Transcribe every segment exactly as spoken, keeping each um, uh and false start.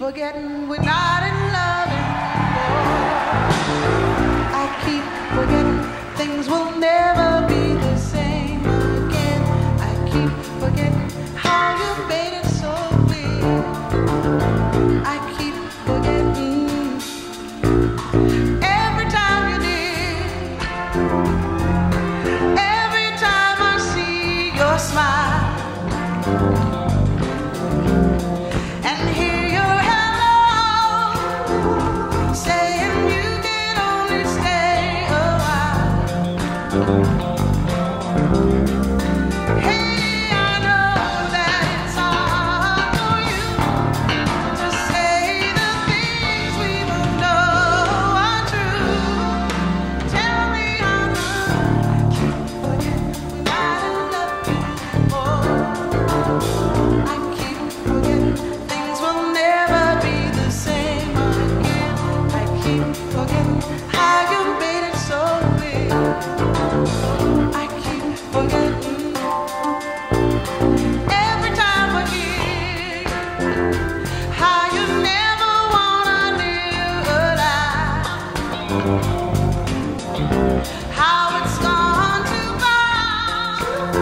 forgetting we're not in love anymore. I keep forgetting things will never be the same again. I keep forgetting how you made it so clear. I keep forgetting every time you did, every time I see your smile.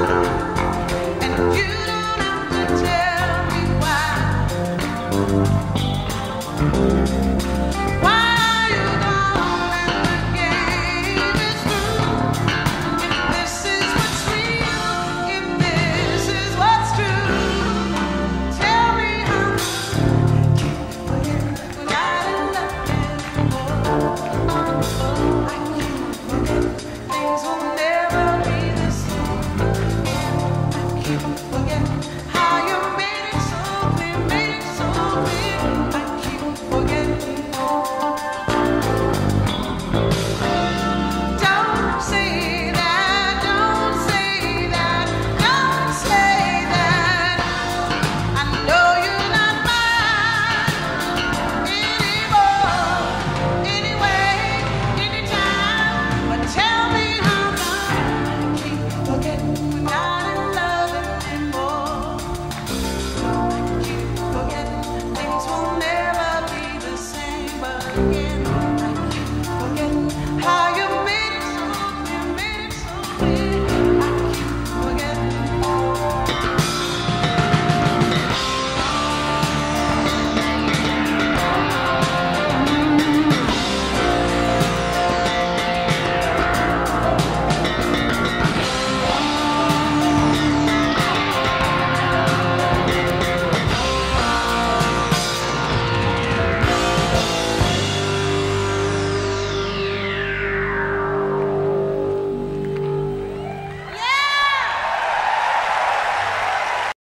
Thank you.